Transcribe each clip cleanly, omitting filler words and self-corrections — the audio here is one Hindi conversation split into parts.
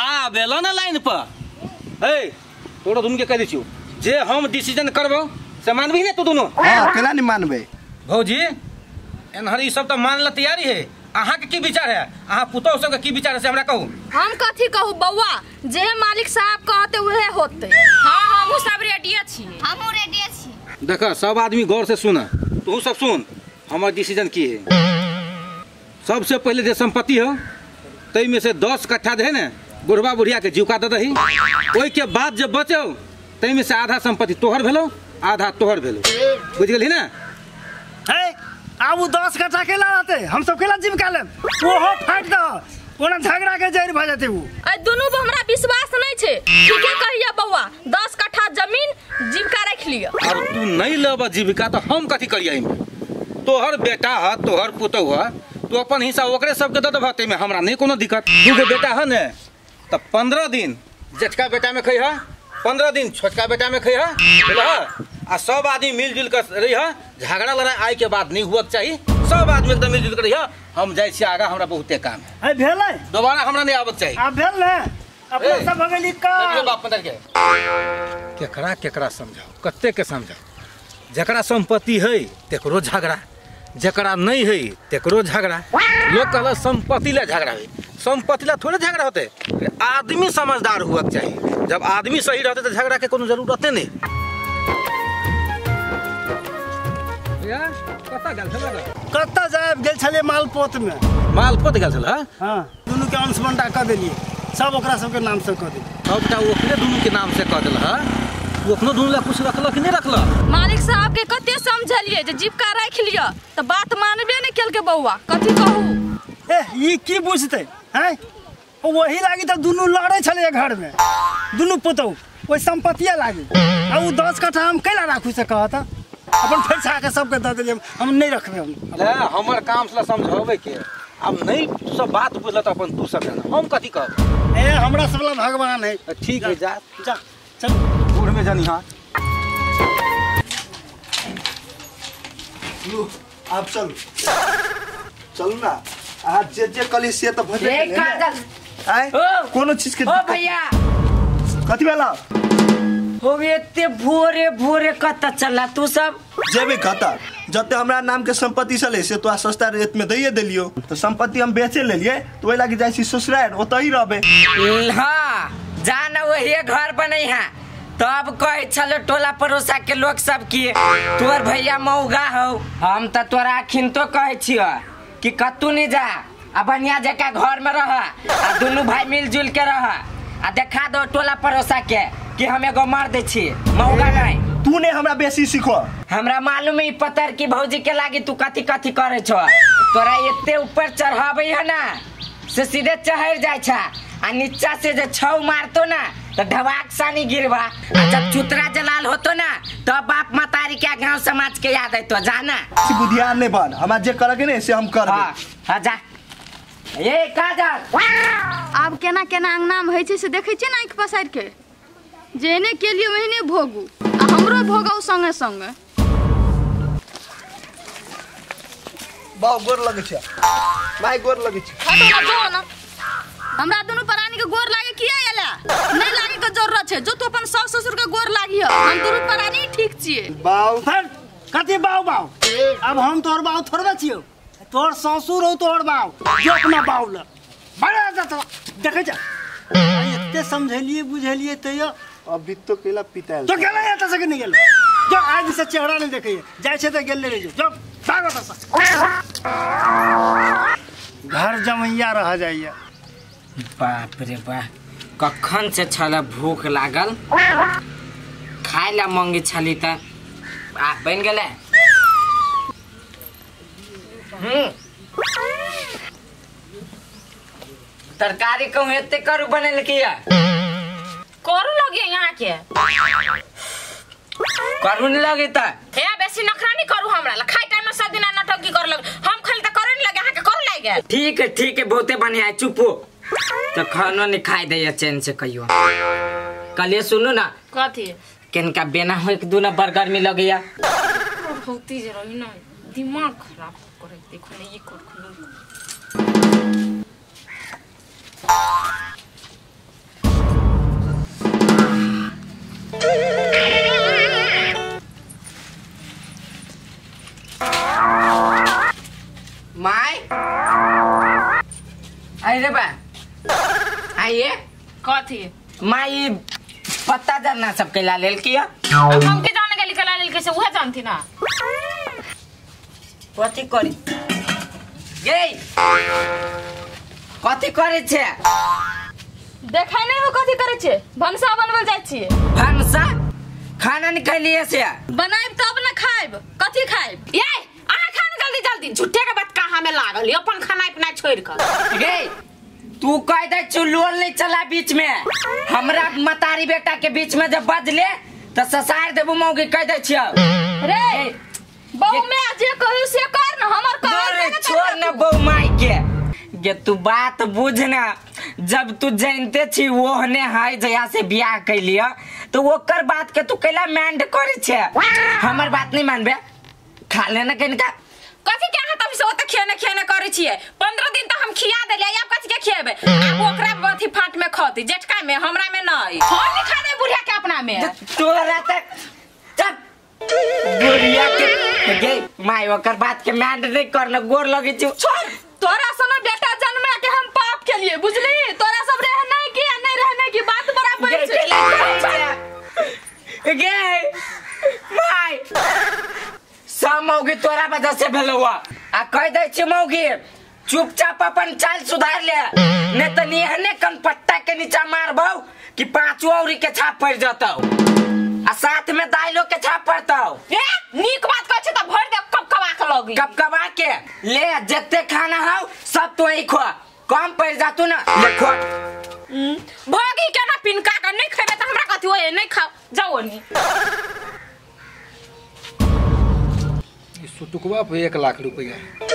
आ बेलो ना लाइन पर ए तोरा दुनू के कह दै छियो जे हम डिसीजन करबो से मानबी ने तू दोनों। हां केला नहीं मानबे भौजी एनहर ई सब त मान ल तैयारी है। अहाँ के की विचार है? अहाँ पुतौ सब के की विचार है से हमरा कहू। हम कथी कहू बौआ जे मालिक साहब कहते उहे होते। हां हम सब रेडी छी। हमहु रेडी छी। देखा सब आदमी गौर से सुना तू सब सुन हमार डिसीजन की है। सबसे पहले जे संपत्ति हो तई में से 10 कट्ठा है ना बुढ़वा बुढ़िया के जीवका दे दही। ओई के बाद जब बचो तई में से आधा संपत्ति तोहर भेलो आधा तोहर भेलो। बुझ गेली ना? है अब 10 कट्ठा केला रहते हम सब केला जीविका ले वो हो फाट दो ओना झगड़ा के जैर भ जाते वो। ए दुनू पे हमरा विश्वास नहीं छे। ठीक है कहिया बौआ 10 कट्ठा जमीन जीविका रख लियो। और तू नहीं लेबा जीविका तो हम कथी करिया इमे? तोहर बेटा है तोहर पुतौ है तू अपन हिस्सा ओकरे सबके दे दबते में हमरा नहीं कोनो दिक्कत। तू के बेटा है ने त 15 दिन जेठका बेटा में खइहा 15 दिन छोटका बेटा में खइहा बुझलह। आ सब आदमी मिलजुल कर रहिहा झगड़ा लड़ाई आय के बाद नहीं हुआ चाहिए। सब आदमी एकदम मिलजुल कर रहिहा। हम जाय छी आगा हमरा बहुते काम है भेलै दोबारा हमरा नहीं आवत चाहिए। आ भेल ने अपना सब भगली का बाप मदर के केकरा केकरा समझाओ कत्ते के समझाओ। जकरा संपत्ति है तेकरो झगड़ा जकरा नहीं है तेकरो झगड़ा। लोग कहला संपत्ति ले झगड़ा है संपत्ति ला थोड़े झगड़ा होते। आदमी समझदार हुआ चाहिए। जब आदमी सही रहते तो झगड़ा के कोनो जरूरत नहीं। कत्ता जाए गेल छले मालपोत में मालपोत गेल छल। हां दुनू के अंश बंटा कर देलिए सब ओकरा सब के नाम से कर दिए। सबटा ओकरे दुनू के नाम से कर देल है। वो अपनो दुनू ला कुछ रखल कि नहीं रखल? मालिक साहब के कते समझलिए जे जीविका रख लियो त बात मानबे नहीं केल के बौआ कथी कहू। ए ई की बुझते हैं वही लागी त दुनू लड़े छले घर में दुनू पुतौ ओई संपत्तिया लागी। आ उ 10 कट्ठा हम कैला राखू से कहत अपन पैसा के सबके दे देलिए हम नहीं रखबे। हम हमर काम से समझावे के अब नहीं सब बात बुझल त अपन तू सब हम कथी कहब। ए हमरा सबला भगवान है। ठीक है जा जा चल दूर में जानी। हां लो आप चल चल ना आज जे कली से त भजे आय कोनो चीज के ओ भैया कथी वाला हो एते भोरे भोरे कत चला तू सब जेबे खाता जते हमरा नाम के संपत्ति चले से तो सस्ता रेट में दइए देलियो तो संपत्ति हम बेचे लेलिए तो ओइ लागी जाई छी ससुराल ओतही रहबे। हां जान वही घर बनई है तब कहे चलो टोला पड़ोसा के लोग सब की तोर भैया मौगा हो हम त तोरा अखिन तो कहे छियो कि कतू नहीं जा आ बढ़िया जका घर में रह आ दोनों भाई मिलजुल के रह आ देखा दो टोला पड़ोसा के कि हम एगो मार दे छी मौगा नहीं। तू ने हमरा बेसी सिखो हमरा मालूम है पतर की भौजी के लागी तू कथी कथी करे छो। तोरा एते ऊपर चढ़ावे है ना से सीधे चढ़ जाय छ आ नीचा से जे छौ मारतो ना तो ढवाक सानी गिरवा। जब चुतरा जलाल होतो ना तो बाप मतारी के गांव समाज के याद है तो जाना बुधियार ने बन हमरा जे करके ने से हम करबे। हां जा ए काजल आब केना केना अंगना में होय छै से देखै छी ना आंख पसार के जेने के लिए वहीने भोगू आ हमरो भोगौ संगे संगे। बाऊ गोर लगे छ माय गोर लगे छ हटो ना जो ना हमरा दोनों प्राणी के गोर लागे किया एला नहीं लागे के जरूरत छै जो तू अपन सास ससुर के गोर लागियो हम दोनों प्राणी ठीक छिए। बाऊ कथी बाऊ बाऊ अब हम तोर बाऊ थोड़बे छियो तोर ससुर हो तोर बाऊ जो अपना बाऊ ल बड़ा जात देखे जा एते समझलिए बुझलिए तयो अभी तो केला पिताल तो केला एत से नहीं गेल जो आज से चेहरा नहीं देखिए जाय छे त गेल ले जो भागो त घर जमैया रह जाइए। बाप रे बा कखन से छला भूख लागल खाए ला मांगी छली त आ बन गेले। तरकारी कहूँ एते करू बनल किया करू लगे यहाँ के करू नहीं लगे त हे बेसी नखरा नहीं करू हमरा ला खाई टाइम में सब दिन नाटक की कर लग हम खाली त करे नहीं लगे यहाँ के करू लागे। ठीक है बहुते बढ़िया है चुप हो तो खाना नहीं खाई दे चैन से कहियो। कल ये सुनो ना कथी किनका बेना हो एक दूना बर्गर में लगे या होती जरा ना दिमाग खराब करे देखो ना ये कर माई कथी माई पत्ता जानना सब कैला लेल किया हम के जाने गेली कला लेल कैसे उहे जानती ना कथी करी गे कथी करे छे देखाई नहीं हो कथी करे छे भनसा बनवल जाय छिए भनसा खाना निकालिए से बनाइब तब न खाइब कथी खाइब ये आहा खान जल्दी जल्दी झूठे के बात कहां में लागल ये अपन खाना अपना छोड़ कर गे तू कह दे चुल्लोल नहीं चला बीच में हमरा मतारी बेटा के बीच में जब बजले तो ससार देबू मौगी कह दे छियो रे बहु में जे कहू से कर न हमर कर छोड़ न बहु माई के गे तू बात बुझ ना जब तू जानते छी ओहने है जया से बियाह कैलिया तो ओकर बात के तू कैला माइंड करे छे हमर बात नहीं मानबे खा लेना कनिका कथी के हाथ अभी से ओते खेने करे छिए 15 दिन तक हम खिया देलिए अब कथी के खिएबे अब ओकरा बथी फाट में खती जेठका में हमरा में नहीं हम नहीं खा दे बुढ़िया के अपना में तोरा तक चल बुढ़िया के गे माई ओकर बात के माइंड नहीं करना गोर लगे छी छोड़ तोरा सन बेटा जन्मे के हम पाप के लिए बुझली तोरा सब रह नहीं की नहीं रहने की बात बराबर गे गे माई सब मौगी तोरा वजह से भेल हुआ आ कह दे छी मौगी चुपचाप अपन चाल सुधार ले नहीं तो निहने कनपट्टा के नीचा मारबो कि 5 औरी के छाप पड़ जतौ आ साथ में दाइलो के छाप पड़तौ ए नीक बात कहै छ त भर दे कबकबा के लगी कबकबा के ले जत्ते खाना हौ सब तो ही खो कम पड़ जातू ना ले खो भगी के ना पिनका के नहीं खेबे त हमरा कथी होए नहीं खाओ जाओ नी सुटुकवा पे 1 लाख रुपया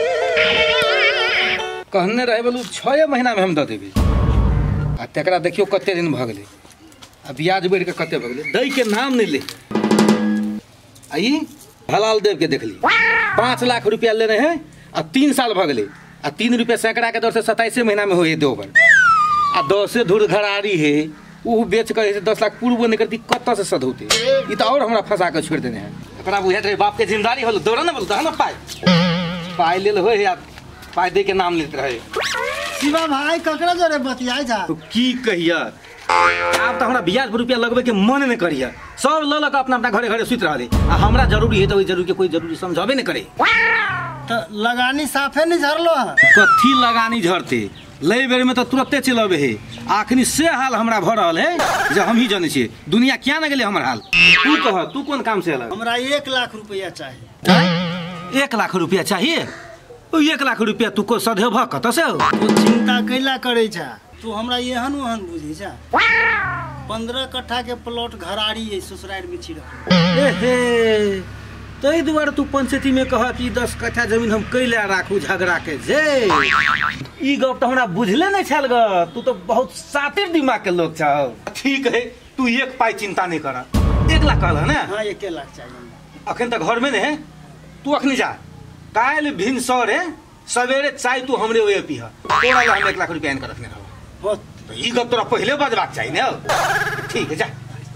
कहने रहे बोलू 6 महीना में हम दे देबी आ तकरा देखियो कते दिन भ गेलै आ ब्याज बढ़ के कते भ गेलै दई के नाम नहीं ले आई हलाल देव के देखली 5 लाख रुपया लेने हैं आ 3 साल भ गेलै आ 3 रुपया सैकड़ा के दर से 27 महीना में होए देवर आ 10 धुर घरारी है ऊ बेच कर 10 लाख पूर्व नहीं करती कत से सधौते ई तो और हमरा फंसा के छोड़ देने हैं एकरा बुझात रहे बाप के जिम्मेदारी होल दौड़ ना बोल दहन पाई लेल होय यार पाई दे के नाम लेत रहे शिवा भाई ककरा जरे बतियाई जा तो की कहिया आप तो हमरा ब्याज रुपया लगबे के मन नहीं करिया सब ल ल के अपना अपना घरे घरे सुत रहले आ हमरा जरूरी है तो जरूरी के कोई जरूरी समझाबे नहीं करे तो लगानी साफे नहीं झरलो है कथी लगानी झरते ले बेर में तो तुरंते चलबे है आखनी से हाल हमरा भ रहल है जे हम ही जाने छी दुनिया क्या न गेले हमर हाल तू कह तू कौन काम से आला हमरा 1 लाख रुपया चाहिए 1 लाख रुपया चाहिए ओ 1 लाख रुपया तू को सधे भ कत से तू चिंता कैला करे छा तू हमरा एहन ओहन बुझी छा 15 कट्ठा के प्लॉट घराड़ी है ससुराल में छिड़ा एहे तई दुआरे तू पंचायती में कह कि 10 कट्ठा जमीन हम कैला राखू झगड़ा के जे ई गप तो हमरा बुझले नहीं छल ग तू तो बहुत सातिर दिमाग के लोग छ ठीक है तू 1 पाई चिंता नहीं कर 1 लाख कहला ना हां 1 लाख चाहिए अखन तक घर में नहीं है तू अखनी जा काल भिनसर है सवेरे चाय तू हमरे ओए पीह तोरा ला हम 1 लाख रुपया इनकर रखने रहो तो ई गप तोरा पहले बजबाक चाहिए ना ठीक है जा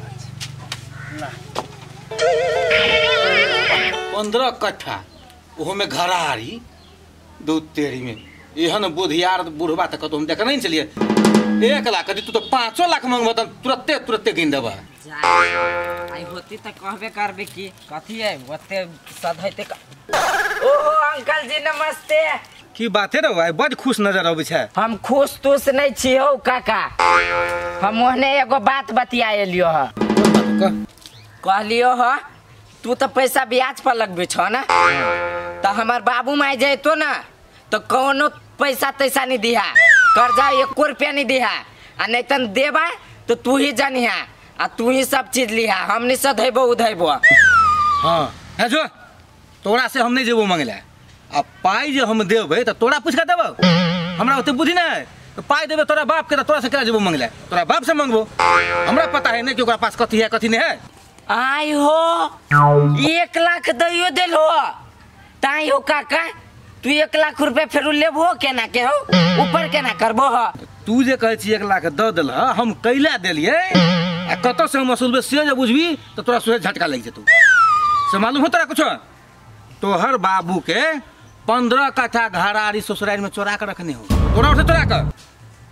15 कट्ठा ओहो में घरारी दूध तेरी में एहन बुधियार बुढ़वा तक तो हम देख नहीं चलिए 1 लाख तू तो 5 लाख मांगब त तुरते गिन देबा आई होती त कहबे करबे की कथी है ओते सधैते ओहो अंकल जी नमस्ते की बात है रे भाई बड़ खुश नजर आबै छै हम खुश तुस नहीं छी हो काका हम ओहने एगो बात बतिया लियो ह कहलियो ह तू तो पैसा ब्याज पर लगबे छ ना तो हमार बाबू माई जैतो ना तो कोनो पैसा तैसा नहीं दिहा कर्जा 1 रुपया नहीं दिहा आ नहीं तन देबा तो तू ही जानिहा आ तू ही सब चीज लिहा हम नहीं सधैबो उधैबो हां है जो तोरा से हम नहीं जेबो मांगले अब पाई जे हम देबे तो तोरा पूछ के देबो हमरा ओते बुद्धि नहीं तो पाई देबे तोरा बाप के तो तोरा से क्या जेबो मांगले तोरा बाप से मांगबो हमरा पता है नहीं कि ओकरा पास कथी है कथी नहीं है आई हो 1 लाख दैयो देल हो ताई हो काका तू 1 लाख रुपया फिर लेबो केना के हो ऊपर केना करबो हो तू जे कहै छी 1 लाख द देल हम कैला देलिए आ कत से हम असुलबे से जे बुझबी तो तोरा सुहे झटका लग जेतौ से मालूम हो तोरा कुछ तोहर बाबू के 15 कट्ठा घरारी ससुराल में चोरा के रखने हो तोरा से चोरा कर तई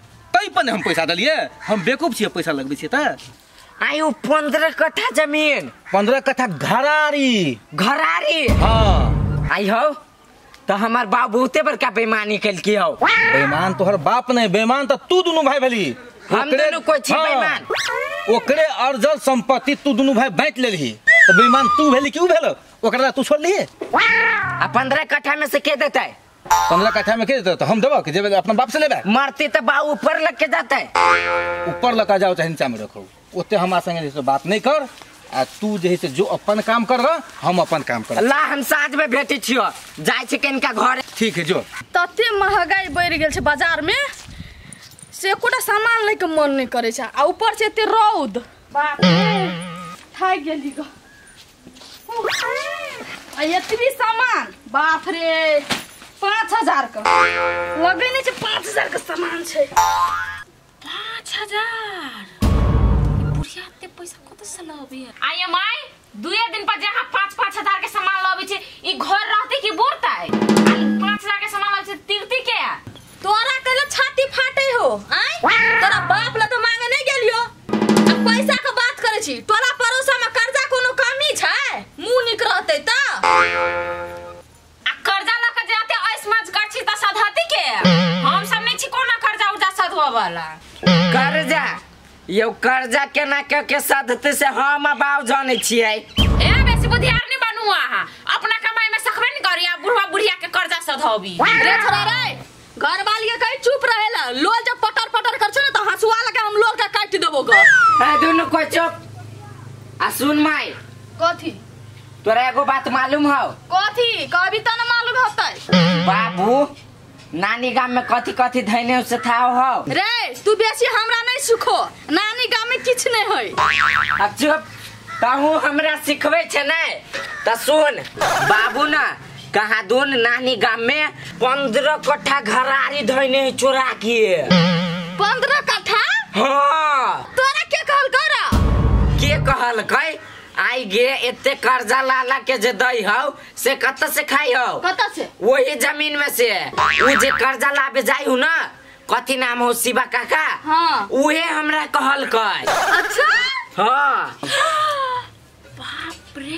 पर ने हम पैसा दिलिए। हम बेवकूफ छियै पैसा लगबै छियै त। आयु 15 कट्ठा जमीन 15 कट्ठा घरारी। हाँ आई हो तो हमार बाप बहुते बड़का बेईमानी कलकी हो। बेईमान तोहर बाप नहीं, बेईमान तो तू दोनों भाई भेली। हम दोनों कोई छी बेईमान। ओकरे अर्जल संपत्ति तू दोनों भाई बांट लेलही तो बेईमान तू भेली क्यों भेल? ओकरा तू छोड़ लिए। 15 कट्ठा में से के देता है? 15 कट्ठा में के देता तो हम देबो कि जेबे अपना बाप से लेबे? मरती तो बाप ऊपर लग के जाता है। ऊपर लगा जाओ चाहे नीचा में रखो, ओते हमरा संगे से बात नहीं कर। आ तू जे से जो अपन काम कर रहा, हम अपन काम कर। ला हम साँझ में भेटे छियो, जाय छै किनका घर। ठीक है जो। तते महंगाई बढ़ गेल छै बाजार में से कोटा सामान ले के मन नहीं करे छै। आ ऊपर से एते रौद, बाप रे थाक गेली ग। आ एतबी सामान, बाप रे 5000 का लगे नहीं छै। 5000 का सामान छै। 5000 बुढ़िया ते पैसा कत से लबे? आई एम आई 2 दिन पर जहां 5-5 हजार के सामान लबे छै, ई घर रहते की बोरता है? 5000 के सामान लबे छै तीर्ति के। तोरा कहले छाती फाटे हो आय? तोरा बाप ल तो मांगे नहीं गेलियो। अब पैसा के बात करे छी। तोरा पड़ोसा में कर्जा कोनो कमी छै? मुंह निक रहते त आ कर्जा ल के जाते ऐसमज कर छी त सधती के। हम सब नहीं छी कोना कर्जा उर्जा सधवा वाला। कर्जा यो कर्जा केना के साधते से हम बाव जाने छियै। ए बेसी बुधियार नहीं बनू आहा। अपना कमाई में सखबे नहीं करिया, बुढ़वा बुढ़िया के कर्जा सधौबी। रे छोरा रे, घर वाली के कहीं चुप रहेला। लोल जब पटर कर छ न त हंसुआ लगा हम लोग का काट देबो ग। ए दोनों को चुप। आ सुन माई, कथी तोरा एगो बात मालूम हो? कथी कभी त न मालूम होतै। बाबू नानी गाम में कथी कथी धैने से था हो? रे तू बेसी हमरा नहीं सुखो। नानी गाम में किछ नहीं होय। अब चुप। कहूँ हमरा सिखबे छै ने त सुन। बाबू ना कहा दोन नानी गाम में 15 कट्ठा घरारी धैने चोरा के। 15 कट्ठा? हाँ। तोरा के कहल करा? के कहल कै? आई गे एते कर्जा लाला के जे दई हो से कत से खाई हो? कत से? वही जमीन में से। वो जे कर्जा लाबे जाई हो ना, कथी नाम हो शिवा काका? हाँ। उहे हमरा कहल कै। अच्छा हाँ। बाप रे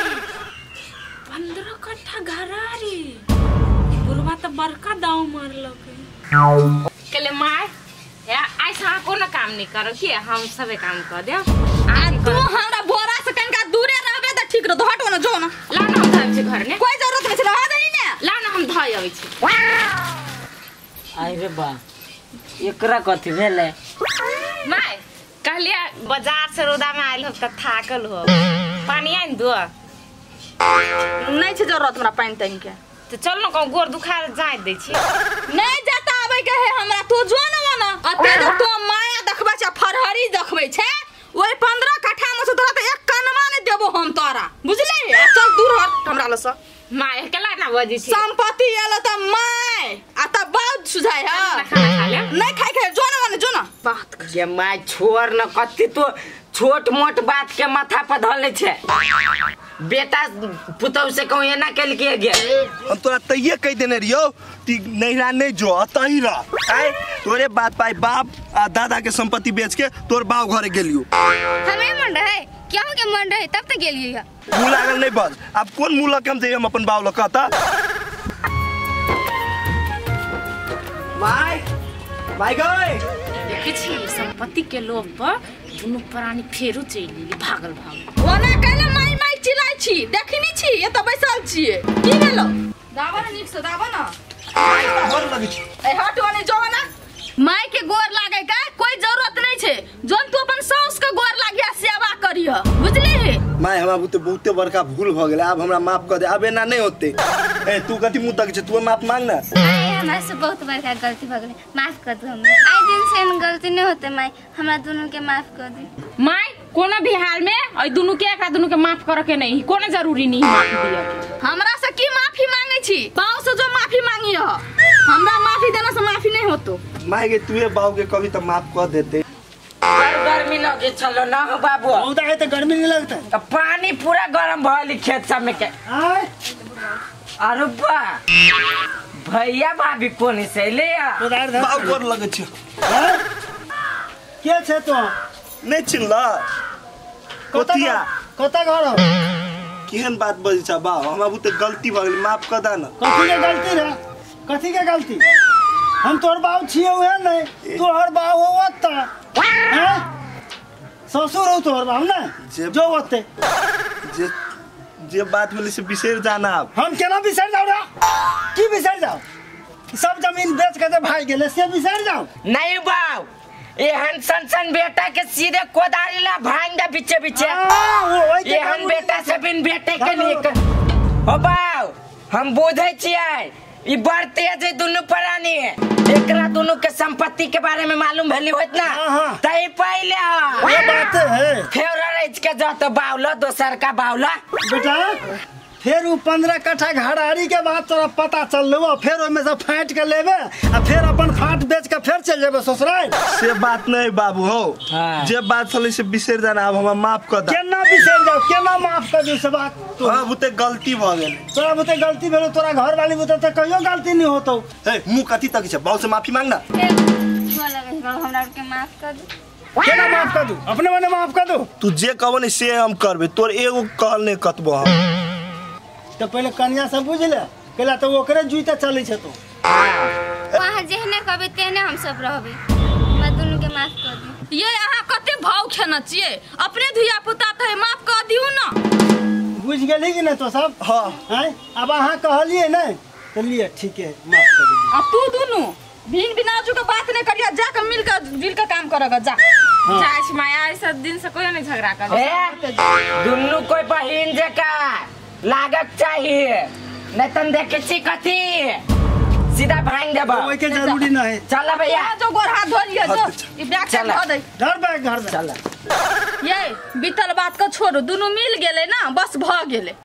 15 कट्ठा घरारी। बुढ़वा तो बड़का दाव मारलक। केले माय या ऐसा कोनो काम नहीं करो कि हम सबे काम कर दे। आ तू हमरा बोरा से कनका दूरे रहबे त ठीक रह। हटो न जो न। ला ना हम धाय छै घर ने। कोई जरूरत नहीं छै रह दही ने। ला ना हम धाय आबै छै। आई रे बा एकरा कथी भेले? माय कहलिया बाजार से रोदा में आइल हो त थाकल हो, पानी आइन दो। नहीं छै जरूरत हमरा पानी तानी के। तो चल न कहूं गोर दुखा जाय दै छी। नहीं जाता आबै के है हमरा। तू जो न वना अते तो माया देखबे छै, फरहरी देखबे छै। ओई 15 कट्ठा में से तोरा त एक कनमा नहीं देबो हम तोरा, बुझली? चल दूर हट हमरा ल से। माय केला ना बजी छी। संपत्ति एला त माय आ त बहुत सुझाय है। खाना खा ले। नहीं खाई जो न वना जो न बात कर। ये माय छोड़ न कथी तो छोट मोट बात के माथा पर धले छे। बेटा पुतौ से कहूँ एना कल के गेल। हम तोरा तइये कह देने रियो ती नैरा नहीं जो अतही रह। आय तोरे बात पाई बाप आ दादा के संपत्ति बेच के तोर बाव घरे गेलियो। हमें मन रहे क्या हो के मन रहे तब तक गेलिए। मुँह लागल नहीं बस। अब कौन मुँह लग हम दे हम अपन बाव लकता। माय माय गए देखे छी संपत्ति के लोभ पर दुनु प्राणी फेरू चली भागल भागल। ओना कहले माई माई चिल्लाई छी। देखनी छी ये त बैसल छिए। की भेलो? दावा न निक से दावा न। गोर लगी छी। ए हट ओने जो ना। माई के गोर लागे का कोई जरूरत नहीं छे। जोन तू अपन सास के गोर लागिया सेवा करियो, बुझली? माय हमरा बुते बहुते बड़का भूल भ गेले। अब हमरा माफ कर दे। अब एना नहीं होते। ए तू कथी मुंह तक छे? तू माफ मांग ना। हमरा से बहुत बड़का गलती हो गई, माफ कर दो हमें। आज दिन से इन गलती नहीं होते माई, हमरा दोनों के माफ कर दी। माय कोनो भी हाल में और दोनों के एकरा दोनों के माफ करे के नहीं, कोनो जरूरी नहीं माफी दिया के। हमरा से की माफी मांगे छी? बाव से जो माफी मांगी हो। हमरा माफी देना से माफी नहीं होतो। माय के तूए बाव के कभी तो माफ कर देते। गर्मी लगे चलो ना हो बाबू। बहुत है तो गर्मी नहीं लगता। तो पानी पूरा गरम भइल खेत सब में के। आय अरे बा भैया भाभी कोनी से ले आ। उधार धर। बाव गोर लगे छी। हाँ? के छे तो नहीं चिल्ला कोतिया कता घर हो केहन बात बजी छ बा हमरा बुते गलती भ गेल माफ कर दा न कथी के गलती रे कथी के गलती हम तोर बाप छिए हुए नहीं तोहर बाप हो त हैं ससुर हो तोहर बाप ना जो होते जे बात बोले से बिसर जाना आप हम केना बिसर जाऊ रे की बिसर जाऊ सब जमीन बेच के भाग गेले से बिसर जाऊ नहीं बाऊ एहन सन बेटा के सीधे कोदारी ला भांग दे पीछे पीछे एहन बेटा से बिन बेटे के लिए हो बाऊ हम बुझे छियै ई बड़ तेज है दुनु प्राणी एकरा दुनु के संपत्ति के बारे में मालूम भेली होत ना तई पहले ये बात है फेवरेट के जत बावला दोसर का बावला बेटा फिर वो 15 कट्ठा घरारी के बाद तोरा पता चल लो फिर ओमे से फाट के लेबे आ फिर अपन फाट बेच के फिर चल जेबे ससुराल से बात नहीं बाबू हो जे बात चले से बिसर जाना अब हम माफ कर दा केना बिसर जाओ केना माफ कर दू से बात तो हां बुते गलती भ गेल तोरा बुते गलती भेलो तोरा घर वाली बुते त कहियो गलती नहीं होतो ए मुंह कथी तक छै बाऊ से माफी मांगना हमरा के माफ कर दू केना माफ कर दू अपने मने माफ कर दू तू जे कहबो ने से हम करबे तोर एगो कहल नहीं कतबो हम तो पहले कन्या से बुझ ले केला तो ओकरे जुइते चलै छै तो वहां जेहने कहबे तेने हम सब रहबे हमरा दुनु के माफ कर दू ये अहाँ कते भाव खेना छिए अपने धिया पुता तो माफ कर दियो ना बुझ गेली कि नहीं तो सब हां हैं अब अहाँ कहलिए नहीं तो लिए ठीक है माफ कर दीजिए अब तू दुनु बिन बिनाजू के बात नहीं करिया जाकर मिलकर काम करेगा जा चाच माया ऐसा दिन से कोई नहीं झगड़ा कर दुनु कोई बहिन जका लागत चाहिए नहीं तन देखे छी कथी सीधा भांग देबो ओए के जरूरी नहीं चल भैया जो गोर हाथ धो लिया जो ई बैग से धो दे घर बैग घर चल ये बीतल बात को छोड़ो दुनु मिल गेले ना बस भ गेले